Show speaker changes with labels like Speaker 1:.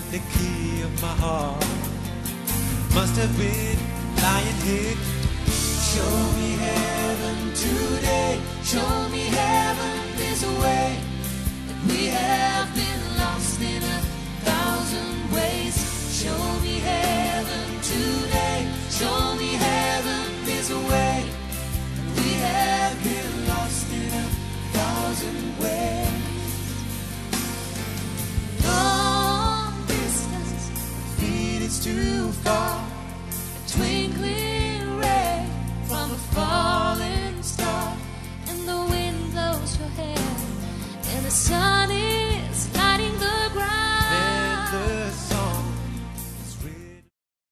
Speaker 1: the key of my heart. Must have been lying here. Show me heaven today. Show me heaven this way.